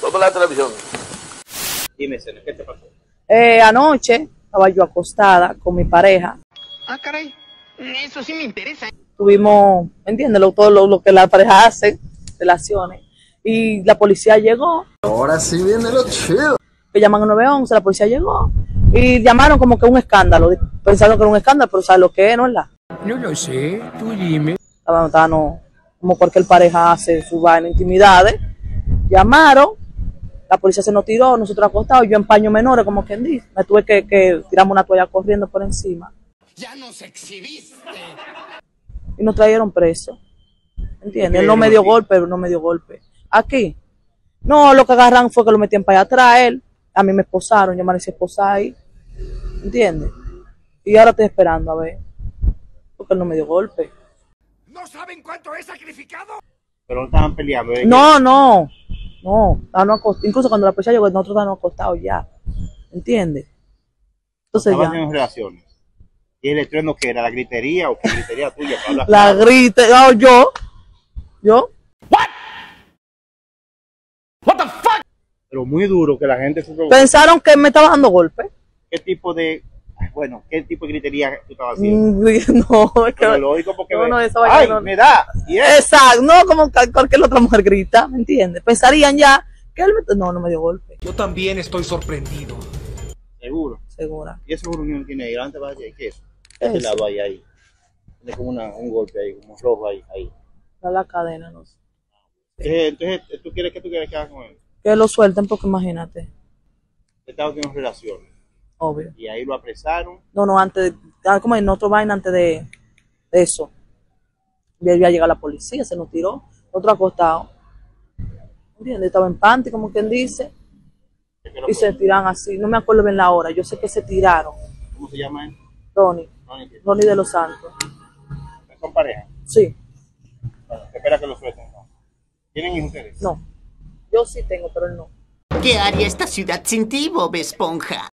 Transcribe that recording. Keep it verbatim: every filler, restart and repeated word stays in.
Todo la televisión. Dime, Sena, ¿qué te pasó? Eh, anoche estaba yo acostada con mi pareja. Ah, caray, eso sí me interesa. Tuvimos, ¿entiendes? Lo, todo lo, lo que la pareja hace, relaciones. Y la policía llegó. Ahora sí viene lo chido. Que llaman a nueve once, la policía llegó. Y llamaron como que un escándalo. Pensaron que era un escándalo, pero ¿sabes lo que es, no es la? No lo sé, tú dime. Estaban, estaban, no, como cualquier pareja hace su vaina, intimidades. Llamaron, la policía se nos tiró, nosotros acostados, yo en paño menores, como quien dice. Me tuve que, que tirarme una toalla corriendo por encima. Ya nos exhibiste. Y nos trajeron presos. ¿Entiendes? Él no me dio golpe, pero no me dio golpe. Aquí. No, lo que agarran fue que lo metían para allá atrás, él. A mí me esposaron, yo me hice esposar ahí. ¿Entiendes? Y ahora estoy esperando a ver. Porque él no me dio golpe. ¿No saben cuánto he sacrificado? Pero no estaban peleando. ¿eh? No, no. No. Estábamos acostados. Incluso cuando la policía llegó, nosotros estábamos acostados ya. ¿Entiendes? Entonces Estaban ya. en relaciones. ¿Y el estruendo qué era? ¿La gritería o qué gritería tuya? Para hablar La claro? grita. No, yo. Yo. Pero muy duro que la gente se pregunta, Pensaron que me estaba dando golpe. ¿qué tipo de, ay, bueno, qué tipo de gritería tú estabas haciendo? Mm, No, es que. Pero lo oigo porque No, ve, no, esa vaina ay, no. me da, y es. Exacto, no como ca- cualquier otra mujer grita, ¿me entiendes? Pensarían ya que él me... No, no me dio golpe, Yo también estoy sorprendido. Seguro. segura. Y eso reunión tiene ahí, delante vaya, ¿qué es eso? ¿Qué Ese es? lado ahí, ahí. Tiene como una, un golpe ahí, como rojo ahí, ahí. Da la cadena, no sé. Eh, Entonces, ¿tú quieres que tú quieres que haga con él? Que lo suelten porque imagínate, Estaban teniendo relaciones. obvio. Y ahí lo apresaron. No, no, antes de... ah, como en otro vaina antes de, de eso. Ya iba a llegar la policía, se nos tiró, otro acostado. ¿Entiendes? Estaba en panty, como quien dice, ¿Qué fue lo y que- se tiran así. No me acuerdo bien la hora, yo sé que se tiraron. ¿Cómo se llama él? Ronnie, No, ni que- Ronnie de los Santos. ¿Son pareja? Sí, Bueno, espera que lo suelten. ¿No? ¿Tienen hijos ustedes? no. Yo sí tengo, pero él no. ¿Qué haría esta ciudad sin ti, Bob Esponja?